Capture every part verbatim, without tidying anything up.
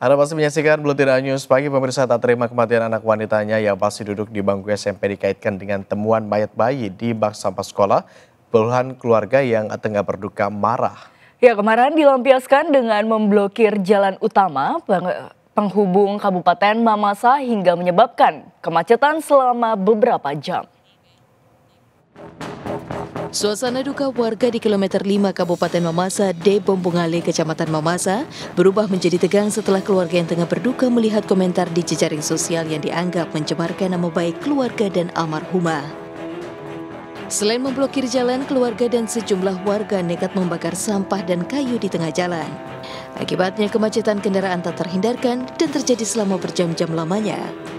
Anda masih menyaksikan Buletin News Pagi. Pemirsa, tak terima kematian anak wanitanya yang masih duduk di bangku S M P dikaitkan dengan temuan mayat bayi di bak sampah sekolah. Puluhan keluarga yang tengah berduka marah. Ya, kemarahan dilampiaskan dengan memblokir jalan utama penghubung Kabupaten Mamasa hingga menyebabkan kemacetan selama beberapa jam. Suasana duka warga di kilometer lima Kabupaten Mamasa, D. Bombongale, Kecamatan Mamasa, berubah menjadi tegang setelah keluarga yang tengah berduka melihat komentar di jejaring sosial yang dianggap mencemarkan nama baik keluarga dan almarhumah. Selain memblokir jalan, keluarga dan sejumlah warga nekat membakar sampah dan kayu di tengah jalan. Akibatnya kemacetan kendaraan tak terhindarkan dan terjadi selama berjam-jam lamanya.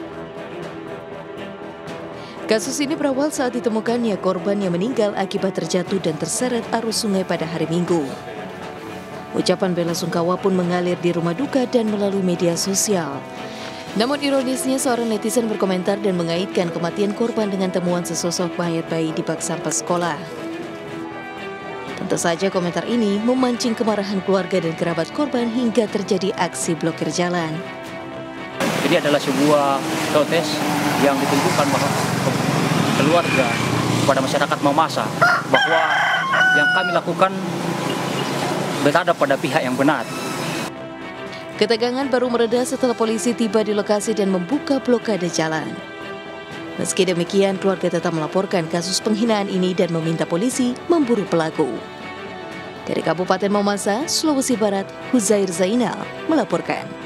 Kasus ini berawal saat ditemukannya korban yang meninggal akibat terjatuh dan terseret arus sungai pada hari Minggu. Ucapan bela sungkawa pun mengalir di rumah duka dan melalui media sosial. Namun ironisnya seorang netizen berkomentar dan mengaitkan kematian korban dengan temuan sesosok mayat bayi di bak sampah sekolah. Tentu saja komentar ini memancing kemarahan keluarga dan kerabat korban hingga terjadi aksi blokir jalan. Jadi adalah sebuah protes yang ditunjukkan bahwa keluarga kepada masyarakat Mamasa bahwa yang kami lakukan berada pada pihak yang benar. Ketegangan baru mereda setelah polisi tiba di lokasi dan membuka blokade jalan. Meski demikian, keluarga tetap melaporkan kasus penghinaan ini dan meminta polisi memburu pelaku. Dari Kabupaten Mamasa, Sulawesi Barat, Huzair Zainal melaporkan.